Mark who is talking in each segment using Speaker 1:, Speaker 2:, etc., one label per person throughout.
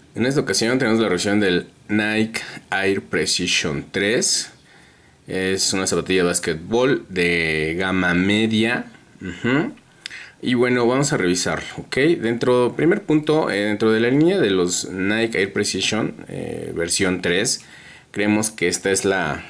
Speaker 1: En esta ocasión tenemos la revisión del Nike Air Precision 3. Es una zapatilla de básquetbol de gama media. Y bueno, vamos a revisarlo, ¿ok? Primer punto, dentro de la línea de los Nike Air Precision versión 3, creemos que esta es la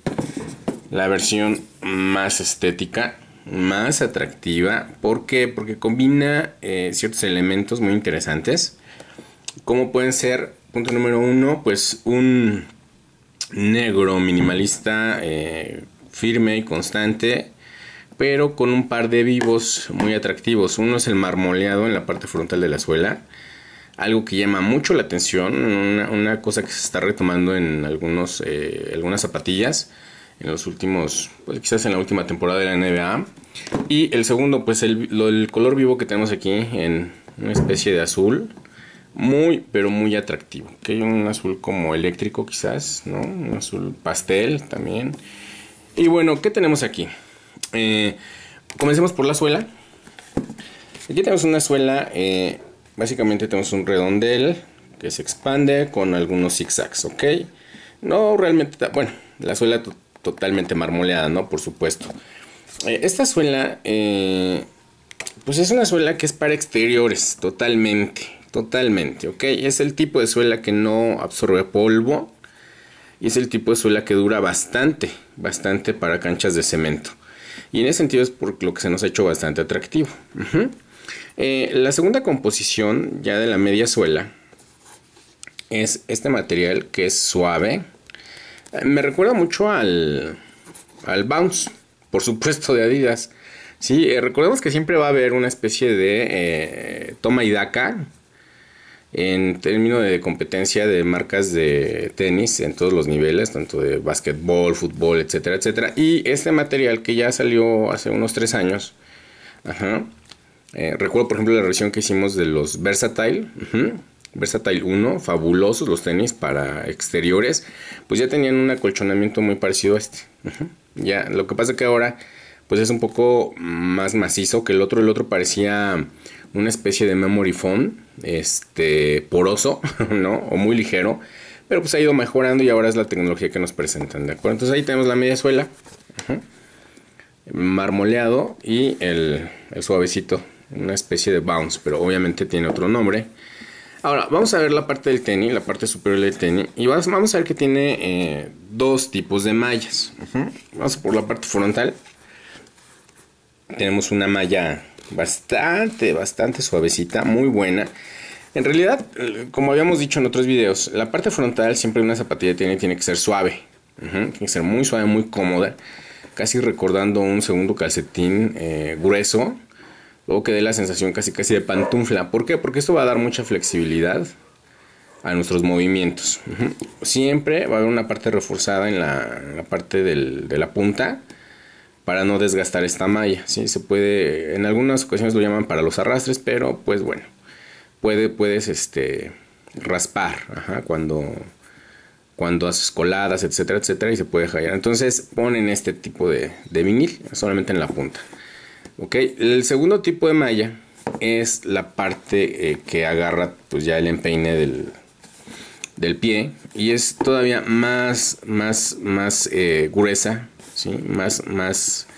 Speaker 1: versión más estética, más atractiva. ¿Por qué? Porque combina ciertos elementos muy interesantes, como pueden ser, punto número uno, pues un negro minimalista, firme y constante, pero con un par de vivos muy atractivos. Uno es el marmoleado en la parte frontal de la suela, algo que llama mucho la atención, una cosa que se está retomando en algunas zapatillas en los últimos, pues quizás en la última temporada de la NBA. Y el segundo, pues el color vivo que tenemos aquí en una especie de azul, muy pero muy atractivo, que hay un azul como eléctrico quizás, ¿no? Un azul pastel también. Y bueno, ¿qué tenemos aquí? Comencemos por la suela. Aquí tenemos una suela, básicamente tenemos un redondel que se expande con algunos zigzags, ¿ok? No realmente, bueno, la suela totalmente marmoleada, ¿no? Por supuesto. Esta suela, pues es una suela que es para exteriores, totalmente, ¿ok? Es el tipo de suela que no absorbe polvo y es el tipo de suela que dura bastante para canchas de cemento. Y en ese sentido es por lo que se nos ha hecho bastante atractivo. La segunda composición ya de la media suela es este material que es suave. Me recuerda mucho al Bounce, por supuesto, de Adidas. Sí, recordemos que siempre va a haber una especie de toma y daca en términos de competencia de marcas de tenis en todos los niveles, tanto de básquetbol, fútbol, etcétera, etcétera. Y este material que ya salió hace unos 3 años, recuerdo por ejemplo la revisión que hicimos de los Versatile, Versatile 1, fabulosos los tenis para exteriores, pues ya tenían un acolchonamiento muy parecido a este. Ya, lo que pasa que ahora pues es un poco más macizo que el otro parecía una especie de memory foam, poroso, ¿no? O muy ligero, pero pues ha ido mejorando y ahora es la tecnología que nos presentan, ¿de acuerdo? Entonces ahí tenemos la media suela, marmoleado, y el suavecito, una especie de bounce, pero obviamente tiene otro nombre. Ahora vamos a ver la parte del tenis, la parte superior del tenis, y vamos a ver que tiene dos tipos de mallas. Vamos por la parte frontal. Tenemos una malla bastante suavecita, muy buena. En realidad, como habíamos dicho en otros videos, la parte frontal siempre una zapatilla tiene que ser suave. Tiene que ser muy suave, muy cómoda, casi recordando un segundo calcetín grueso, luego que dé la sensación casi de pantufla. ¿Por qué? Porque esto va a dar mucha flexibilidad a nuestros movimientos. Siempre va a haber una parte reforzada en la parte de la punta, para no desgastar esta malla, ¿sí? Se puede, en algunas ocasiones lo llaman para los arrastres, pero pues bueno, puedes raspar, cuando haces coladas, etcétera, etcétera, y se puede hallar. Entonces ponen este tipo de vinil solamente en la punta. Ok, el segundo tipo de malla es la parte que agarra pues ya el empeine del pie, y es todavía más gruesa, ¿sí? Más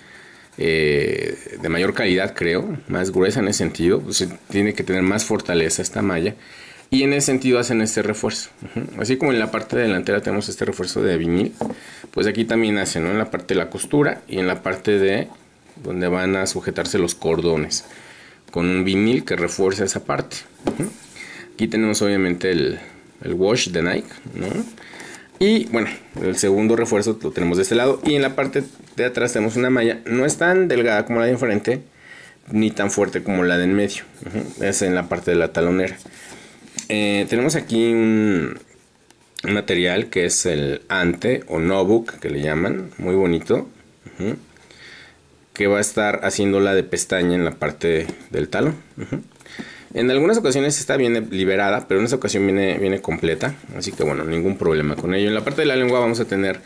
Speaker 1: de mayor calidad, creo, más gruesa en ese sentido. Pues tiene que tener más fortaleza esta malla, y en ese sentido hacen este refuerzo. Así como en la parte delantera tenemos este refuerzo de vinil, pues aquí también hacen, ¿no? En la parte de la costura y en la parte de donde van a sujetarse los cordones, con un vinil que refuerza esa parte. Aquí tenemos obviamente el wash de Nike, ¿no? Y bueno, el segundo refuerzo lo tenemos de este lado, y en la parte de atrás tenemos una malla, no es tan delgada como la de enfrente, ni tan fuerte como la de en medio. Es en la parte de la talonera. Tenemos aquí un material que es el Ante o Nubuck, que le llaman, muy bonito, que va a estar haciéndola de pestaña en la parte del talón. En algunas ocasiones esta viene liberada, pero en esta ocasión viene completa, así que bueno, ningún problema con ello. En la parte de la lengua vamos a tener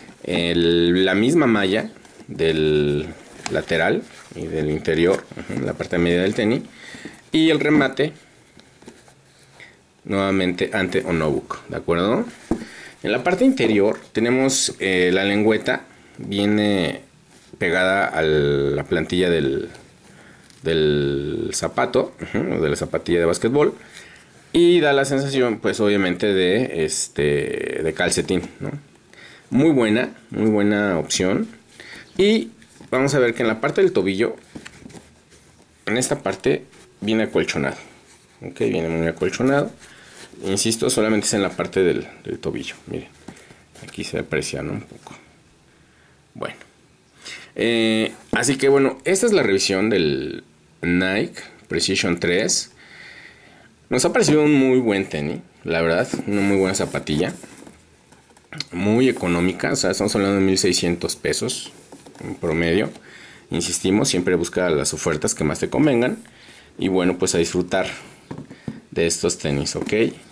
Speaker 1: la misma malla del lateral y del interior, la parte media del tenis, y el remate nuevamente ante Onobuco, ¿de acuerdo? En la parte interior tenemos la lengüeta, viene pegada a la plantilla del zapato, de la zapatilla de básquetbol, y da la sensación, pues obviamente de calcetín, ¿no? Muy buena opción. Y vamos a ver que en la parte del tobillo, en esta parte viene acolchonado, ok, viene muy acolchonado. Insisto, solamente es en la parte del tobillo. Miren, aquí se aprecia, ¿no? Un poco. Bueno, así que bueno, esta es la revisión del Nike Precision 3. Nos ha parecido un muy buen tenis, la verdad, una muy buena zapatilla, muy económica, o sea, estamos hablando de 1,600 pesos en promedio. Insistimos, siempre busca las ofertas que más te convengan y bueno, pues a disfrutar de estos tenis, ¿ok?